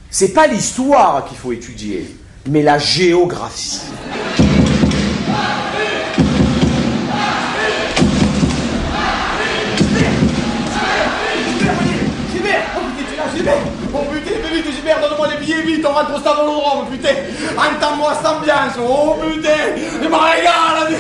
C'est pas l'histoire qu'il faut étudier, mais la géographie. Oh putain, fais vite Gilbert, donne-moi les billets vite, on rentre au stade Vélodrome, putain. Entends-moi cette ambiance, oh putain, je me régale.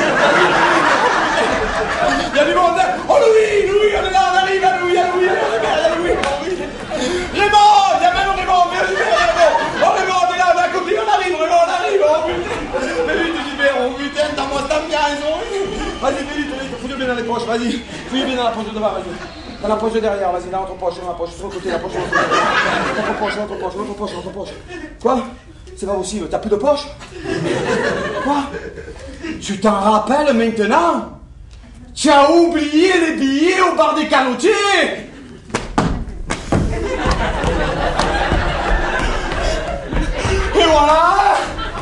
Il y a du monde, hein. Oh Louis, on est là, on arrive, Louis, oh oui. Raymond, il y a même Raymond, viens Gilbert, Raymond. Oh Raymond, on est là, on est à côté, on arrive, oh putain. Fais vite Gilbert, oh putain, entends-moi cette ambiance, oh oui. Vas-y, fais vite, fouille bien dans les poches, vas-y. Fouille bien dans la poche de devant, vas-y. Dans la poche de derrière, vas-y, dans l'autre poche, sur le côté, la poche, l'autre poche. Quoi? C'est pas possible, t'as plus de poche? Quoi? Tu t'en rappelles maintenant? Tu as oublié les billets au bar des canotiers? Et voilà!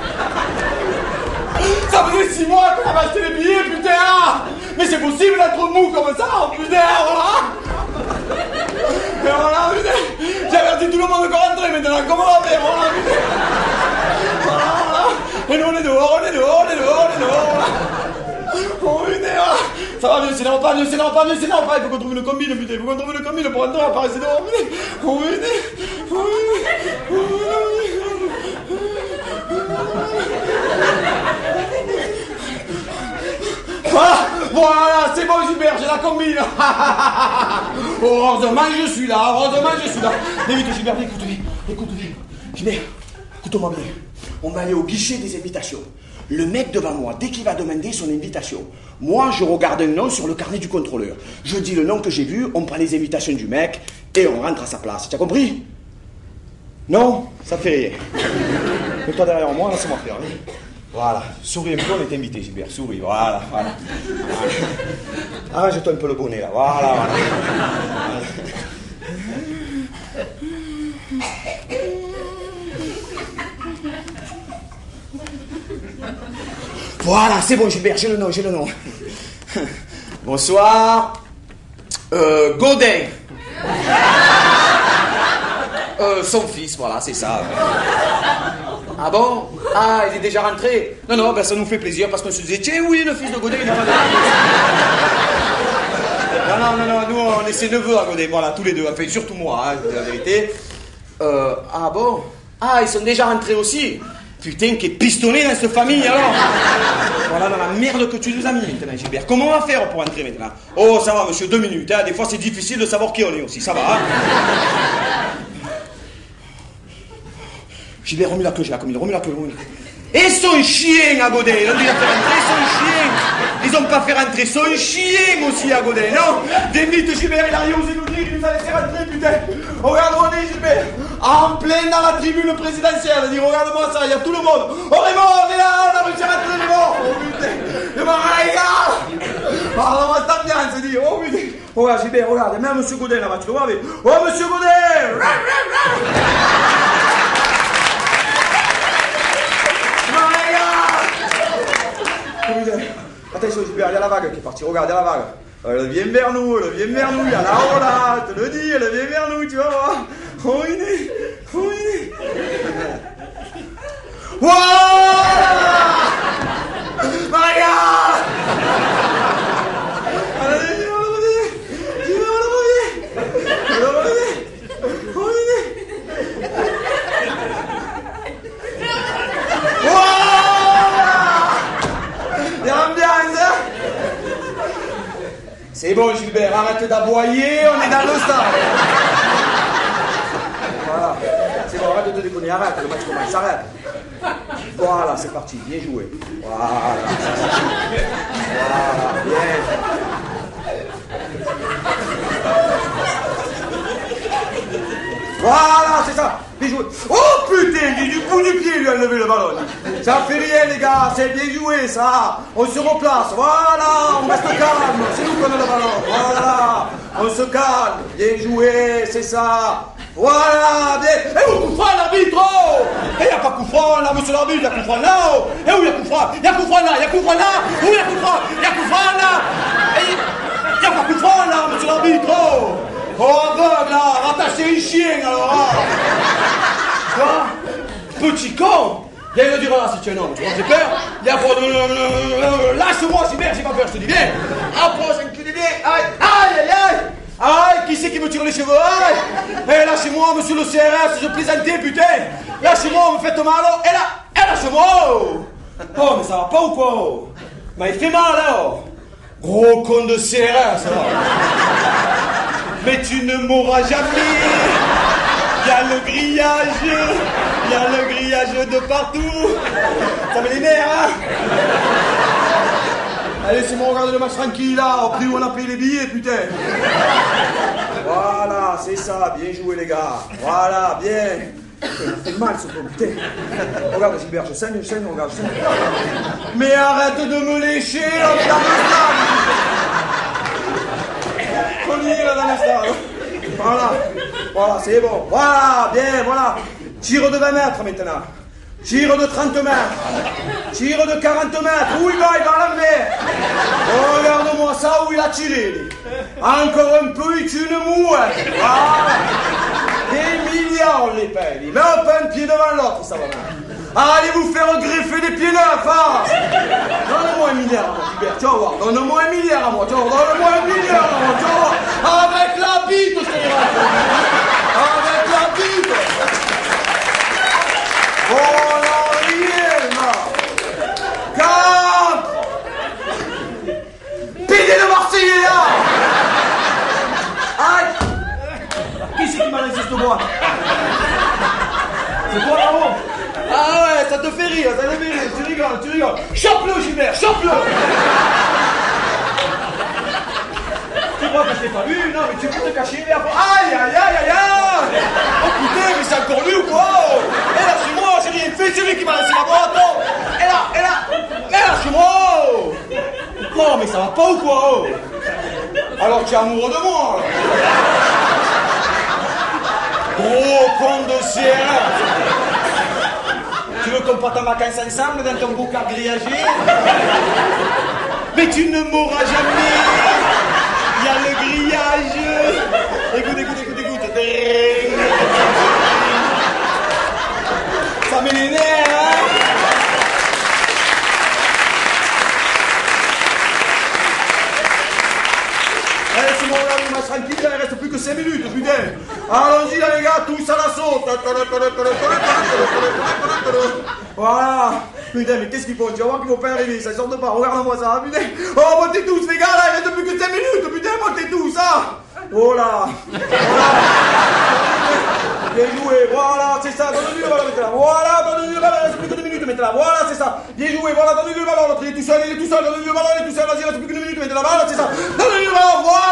Ça faisait 6 mois qu'on avait acheté les billets, putain! Mais c'est possible d'être mou comme ça, putain, voilà! Et voilà, putain! J'ai averti tout le monde qu'on rentrait maintenant, comment on va faire, voilà, putain! Voilà! Et nous on est dehors, voilà! Oh putain, voilà! Ça va, viens, s'énerve pas, il faut qu'on trouve une combine, putain, pour rentrer à Paris, c'est dehors, putain! Oh putain! Voilà, c'est bon Gilbert, j'ai la combine. Heureusement je suis là. Mais vite Gilbert, écoute bien. Gilbert, écoute-moi bien. On va aller au guichet des invitations. Le mec devant moi, dès qu'il va demander son invitation, moi je regarde un nom sur le carnet du contrôleur. Je dis le nom que j'ai vu, on prend les invitations du mec et on rentre à sa place. Tu as compris? Non, ça fait rien. Mets-toi derrière moi, laisse-moi faire. Voilà, souris un peu, on est invité, Gilbert, souris, voilà. Arrange-toi un peu le bonnet, là, voilà. Voilà, c'est bon, Gilbert, j'ai le nom. Bonsoir. Godin. Son fils, voilà, c'est ça. Ah bon? Ah, il est déjà rentré? Non, ben ça nous fait plaisir parce qu'on se disait, tiens, oui, le fils de Godin, il a pas de... Non, nous, on est ses neveux à Godin, voilà, tous les deux, enfin, surtout moi, hein, c'est la vérité. Ah bon? Ah, ils sont déjà rentrés aussi? Putain, qu'est pistonné dans cette famille, alors? Voilà, dans la merde que tu nous as mis maintenant, Gilbert. Comment on va faire pour entrer maintenant? Oh, ça va, monsieur, 2 minutes, hein, des fois c'est difficile de savoir qui on est aussi, ça va, hein? Gilbert, remue la queue, Et son chien à Godin, ils ont déjà fait rentrer son chien. Ils ont pas fait rentrer son chien aussi à Godin, non? Des vite, Gilbert, il a rien osé nous dire, il nous a laissé rentrer, putain. Regarde, on est, Gilbert, en plein dans la tribune présidentielle. Dis, regarde-moi ça, il y a tout le monde. Oh, Raymond, on est là, on a réussi à rentrer, Raymond. Oh, putain, je me régale. Parle-moi de ta bien, c'est dit, oh, putain. Regarde, Gilbert, regarde, il y a même monsieur Godin là-bas, tu le vois, mais... Oh, monsieur Godin. Attention Gilbert, il y a la vague qui est partie, regarde, il y a la vague. Elle vient vers nous, il y a la rola, te le dis, elle vient vers nous, tu vas voir. Oh, il est. Wouah! Maria! C'est bon Gilbert, arrête d'aboyer, on est dans le stade. Voilà, c'est bon, arrête de te déconner, arrête, le match commence, arrête. Voilà, c'est parti, bien joué. Voilà, bien. Voilà, c'est ça, bien joué. Oh putain, du bout du pied lui a levé le ballon. Ça fait rien les gars, c'est bien joué ça. On se replace, voilà, on reste calme, c'est nous qu'on a le ballon. Voilà, on se calme, bien joué, c'est ça. Voilà, bien. Et où coup franc l'arbitre? Et y a pas coup franc là, monsieur l'arbitre, y a coup franc là. Et où y a coup franc? Y a coup franc là, y a coup franc là. Où y a coup franc? Y a coup franc là. Et y a pas coup franc là, monsieur l'arbitre. Oh aveugle là, rattachez les chiens alors. petit con. Viens me dire là si tu es un homme, tu vois, j'ai peur. Viens pour... Lâche-moi, Gilbert, j'ai pas peur, je te dis, viens. Approche, enculé, viens. Aïe, aïe, aïe, aïe. Aïe, qui c'est qui me tire les cheveux? Aïe. Eh, lâchez-moi, monsieur le CRS, je plaisantais, putain. Lâchez-moi, vous me faites mal. Et là, lâchez-moi. Oh, mais ça va pas ou quoi? Mais il fait mal, là. Gros con de CRS, là. Mais tu ne mourras jamais. Il y a le grillage. Il y a le grillage de partout. Ça met les nerfs, hein. Allez, c'est bon, regardez le match tranquille, là. Au prix où on a payé les billets, putain. Voilà, c'est ça. Bien joué, les gars. Voilà, bien. Ça fait mal, ce con, putain. Regarde, Gilbert, je saigne, regarde, je saigne. Mais arrête de me lécher, là, dans le stade. On y est, là, dans le stade. Voilà, c'est bon. Voilà, bien, voilà. Tire de 20 mètres, maintenant. Tire de 30 mètres. Tire de 40 mètres. Où il va l'enlever. Regarde-moi ça, où il a tiré. Encore un peu, il tue une mouette. Voilà. Des milliards, on les paye. Il met un pied devant l'autre, ça va mal. Allez vous faire greffer des pieds neufs, hein. Donne-moi 1 milliard à moi, Gilbert, tu vas voir. Donne-moi 1 milliard à moi, tu vas voir. Donne-moi 1 milliard à moi, tu vas voir. Avec la bite, je te dirai. Avec la bite. Oh là, rien, là. 4. Pédé de Marseillais, là. Aïe. Qui c'est qui m'a laissé ce bois? C'est toi là-haut? Ah ouais, ça te fait rire, tu rigoles. Chope-le, Gilbert, chope-le. Tu crois que je t'ai pas vu? Non, mais tu peux te cacher, mais après... Aïe. Oh putain, mais c'est encore lui ou quoi? Et là, c'est moi, j'ai rien fait, c'est lui qui m'a laissé la boîte. Et là, lâche-moi. Non, mais ça va pas ou quoi? Alors tu es amoureux de moi, là. Gros con de CRS. Tu veux qu'on parte en vacances ensemble dans ton beau car grillagé? Mais tu ne mourras jamais. Il y a le grillage. Écoute. Ça met les nerfs, hein? Allez, c'est bon, là, on marche tranquille, il reste plus que 5 minutes, putain. Allons-y, là, les gars, tous à la saute. Voilà. Putain, mais qu'est-ce qu'ils font? Tu vas voir qu'ils vont pas arriver, ça sort de pas. Regarde-moi ça, putain. Oh, montez tous, les gars, là, il reste plus que 5 minutes, putain, montez tous, hein. Oh là. Bien joué, voilà, c'est ça, donne-lui le ballon maintenant. Voilà, donne-lui le ballon, il reste plus que 2 minutes maintenant. Voilà, c'est ça. Bien joué, voilà, donne-lui le ballon. Il est tout seul, donne-lui le ballon, il est tout seul, vas-y, il reste plus que 2 minutes maintenant. Voilà, c'est ça. Donne-lui le ballon, voilà.